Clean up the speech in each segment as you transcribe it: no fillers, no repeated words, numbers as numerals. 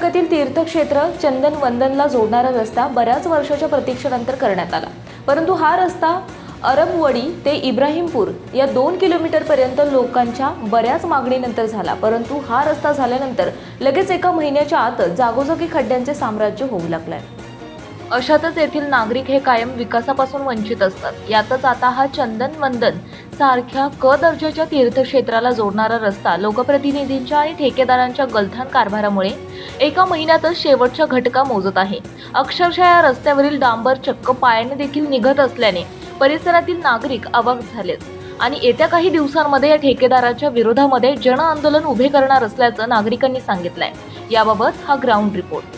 तालुक्यातील तीर्थक्षेत्र चंदन वंदनला जोडणारा रस्ता बऱ्याच वर्षाच्या प्रतीक्षेनंतर करण्यात आला, परंतु हा रस्ता अरबवडी ते इब्राहिमपूर या 2 किलोमीटरपर्यंत लोकांच्या बऱ्याच मागणीनंतर झाला, परंतु हा रस्ता झाल्यानंतर लगेच एका महिन्याच्या आतच जागोजागी खड्ड्यांचे साम्राज्य होऊ लागले। अशातच येथील नागरिक हे कायम विकासापासून वंचित असतात। यातच आता हा चंदन वंदन सारख्या क दर्जाच्या तीर्थक्षेत्राला जोडणारा रस्ता लोकप्रतिनिधींच्या आणि ठेकेदारांच्या गलथान कारभारामुळे एका महिन्यातच शेवटच्या घटका मोजत आहे। अक्षरशः या रस्त्यावरील डांबर चक्क पायाने देखील निघत असल्याने परिसरातील नागरिक अवाक झालेत आणि येत्या काही दिवसांमध्ये या ठेकेदाराच्या विरोधामध्ये जन आंदोलन उभे करणार असल्याचं नागरिकांनी सांगितलंय। याबाबत हा ग्राउंड रिपोर्ट।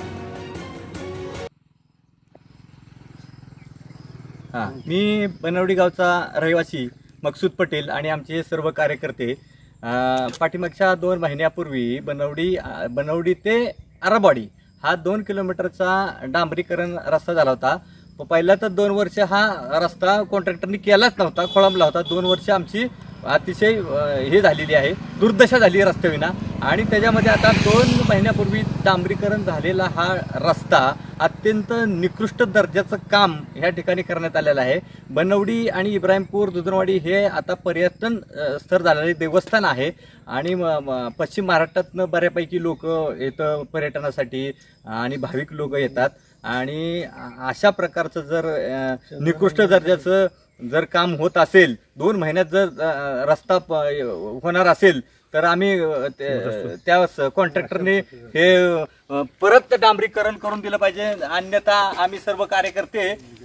मी बनवडी गावचा रहिवासी मकसूद पटेल आणि आमचे सर्व कार्यकर्ते पाठीमागच्या 2 महिन्यापूर्वी बनवडी ते अरबवाडी हा 2 किलोमीटरचा डांबरीकरण रस्ता झाला होता। पहिला तर 2 वर्ष हा रस्ता कॉन्ट्रॅक्टरनी केलाच नव्हता, खोळंबला होता। 2 वर्ष आमची अतिशय हे झालेली आहे, दुर्दशा झाली रस्त्याविना। आणि त्याच्यामध्ये आता 2 महिन्यापूर्वी डांबरीकरण झालेला हा रस्ता अत्यंत निकृष्ट दर्जाचं काम ह्या ठिकाणी करण्यात आलेलं आहे। बनवडी आणि इब्राहिमपूर दुधनवाडी हे आता पर्यटन स्थळ झालेले देवस्थान आहे आणि पश्चिम महाराष्ट्रातनं बऱ्यापैकी लोक इथं पर्यटनासाठी आणि भाविक लोक येतात। आणि अशा प्रकारचं जर निकृष्ट दर्जाचं जर काम होत असेल, 2 महिन्यात जर रस्ता होणार असेल तर आम्ही त्या कॉन्ट्रॅक्टरने हे परत डांबरीकरण करून दिलं पाहिजे, अन्यथा आम्ही सर्व कार्यकर्ते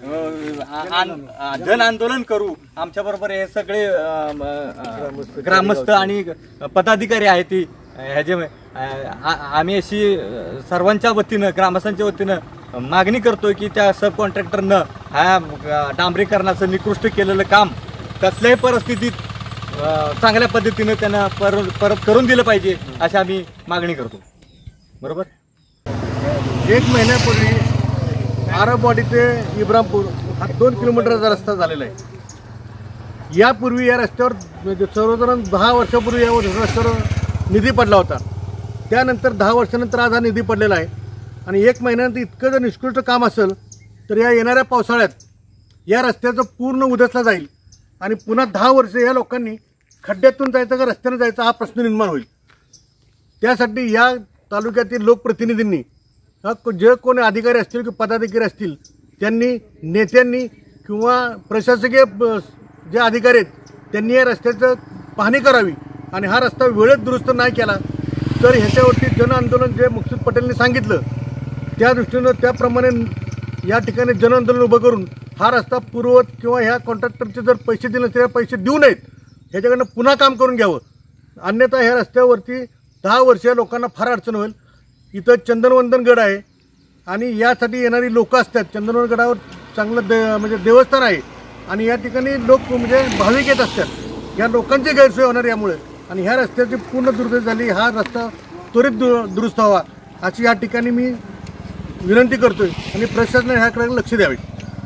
जन आंदोलन करू। आमच्याबरोबर हे सगळे ग्रामस्थ आणि पदाधिकारी आहेत ती ह्याचे आम्ही अशी सर्वांच्या वतीनं ग्रामस्थांच्या वतीनं मागणी करतोय की त्या सब कॉन्ट्रॅक्टरनं हा डांबरीकरणाचं निकृष्ट केलेलं काम कसल्याही परिस्थितीत चांगल्या पद्धतीने त्यांना परत करून दिलं पाहिजे अशी आम्ही मागणी करतो। बरोबर 1 महिन्यापूर्वी अरबवाडी ते इब्राहिमपूर हा 2 किलोमीटरचा रस्ता झालेला आहे। यापूर्वी या रस्त्यावर सर्वसाधारण 10 वर्षापूर्वी या रस्त्यावर निधी पडला होता, त्यानंतर 10 वर्षानंतर आज हा निधी पडलेला आहे। आणि 1 महिन्यानंतर इतकं जर निष्कृष्ट काम असेल तर या येणाऱ्या पावसाळ्यात या रस्त्याचं पूर्ण उधसला जाईल आणि पुन्हा 10 वर्ष या लोकांनी खड्ड्यातून जायचं का रस्त्याने जायचा हा प्रश्न निर्माण होईल। त्यासाठी या तालुक्यातील लोकप्रतिनिधींनी जे कोणी अधिकारी असतील किंवा पदाधिकारी असतील त्यांनी, नेत्यांनी किंवा प्रशासकीय जे अधिकारी आहेत त्यांनी या रस्त्याचं पाहणी करावी आणि हा रस्ता वेळेत दुरुस्त नाही केला तर ह्याच्यावरती जन आंदोलन जे मकसूद पटेलने सांगितलं त्या दृष्टीनं त्याप्रमाणे या ठिकाणी जन आंदोलन उभं करून हा रस्ता पूर्ववत किंवा ह्या कॉन्ट्रॅक्टरचे जर पैसे दिले नसतील पैसे देऊ नयेत, ह्याच्याकडनं पुन्हा काम करून घ्यावं, अन्यथा ह्या रस्त्यावरती 10 वर्ष लोकांना फार अडचण होईल। इथं चंदनवंदन गड आहे आणि यासाठी येणारी लोक असतात। चंदनवंदन गडावर चांगलं म्हणजे देवस्थान आहे आणि या ठिकाणी लोक म्हणजे भाविक येत असतात। या लोकांची गैरसोय होणार यामुळे आणि ह्या रस्त्याची पूर्ण दुरुस्ती झाली, हा रस्ता त्वरित दुरुस्त व्हावा अशी या ठिकाणी मी विनंती करतोय आणि प्रशासनाने ह्याकडे लक्ष द्यावे।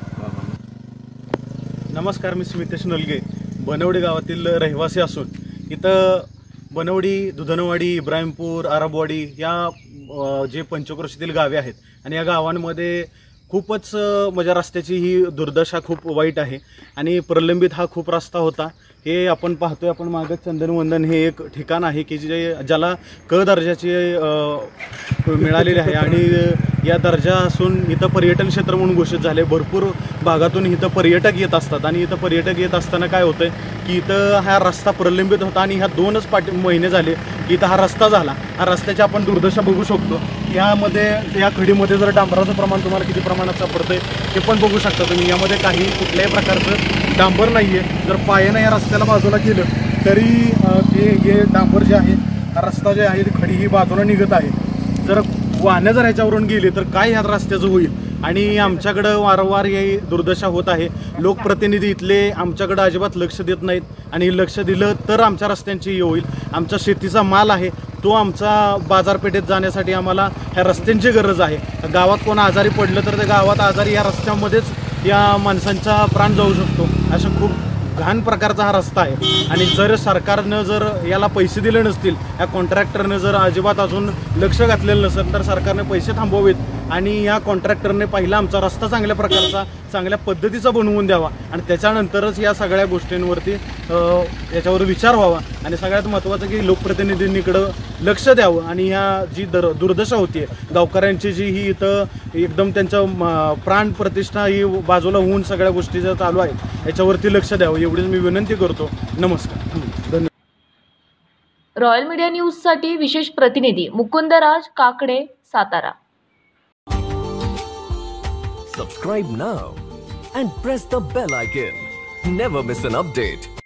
नमस्कार, मी स्मितेश नलगे बनवडी गावातील रहिवासी असून इथं बनवडी, दुधनवाडी, इब्राहिमपूर, अरबवाडी या जे पंचक्रोशीतील गावे आहेत आणि या गावांमध्ये खूपच म्हणजे रस्त्याची ही दुर्दशा खूप वाईट आहे आणि प्रलंबित हा खूप रस्ता होता। हे आपण पाहतोय, आपण मागे चंदनवंदन हे एक ठिकाण आहे की ज्याला क दर्जाचे मिळालेले आहे आणि या दर्जा असून इथं पर्यटन क्षेत्र म्हणून घोषित झाले। भरपूर भागातून इथं पर्यटक येत असतात आणि इथं पर्यटक येत असताना काय होतंय की इथं हा रस्ता प्रलंबित होता आणि ह्या 2च महिने झाले की इथं हा रस्ता झाला। हा रस्त्याची आपण दुर्दशा बघू शकतो। यामध्ये या खडीमध्ये जर डांबराचं प्रमाण तुम्हाला किती प्रमाणात सापडतंय ते पण बघू शकता तुम्ही। यामध्ये काही कुठल्याही प्रकारचं डांबर नाही आहे। जर पायानं या रस्त्याला बाजूला केलं तरी हे डांबर जे आहे, हा रस्ता जे आहे खडी ही बाजूला निघत आहे। जर वाहनं जर ह्याच्यावरून गेली तर काय ह्या रस्त्याचं होईल आणि आमच्याकडं वारंवार ही दुर्दशा होत आहे। लोकप्रतिनिधी इथले आमच्याकडं अजिबात लक्ष देत नाहीत आणि लक्ष दिलं तर आमच्या रस्त्यांची हे होईल। आमचा शेतीचा माल आहे तो आमचा बाजारपेठेत जाण्यासाठी आम्हाला ह्या रस्त्यांची गरज आहे। गावात कोण आजारी पडलं तर त्या गावात आजारी या रस्त्यामध्येच या माणसांचा प्राण जाऊ शकतो। अशा खूप घाण प्रकारचा हा रस्ता आहे आणि जर सरकारनं जर याला पैसे दिले नसतील, या कॉन्ट्रॅक्टरनं जर अजिबात अजून लक्ष घातलेलं नसेल तर सरकारने पैसे थांबवावेत आणि या कॉन्ट्रॅक्टरने पहिला आमचा रस्ता चांगल्या प्रकारचा चांगल्या पद्धतीचा बनवून द्यावा आणि त्याच्यानंतरच या सगळ्या गोष्टींवरती याच्यावर विचार व्हावा आणि सगळ्यात महत्त्वाचं की लोकप्रतिनिधींकडं लक्ष द्यावं आणि ह्या जी दुर्दशा होती गावकऱ्यांची जी ही इथं एकदम त्यांचं प्राण प्रतिष्ठा ही बाजूला होऊन सगळ्या गोष्टी ज्या चालू आहेत याच्यावरती लक्ष द्यावं एवढीच मी विनंती करतो. नमस्कार. धन्यवाद. रॉयल मीडिया न्यूजसाठी विशेष प्रतिनिधी Mukundraj Kakade, Satara. Subscribe now and press the bell icon. Never miss an update.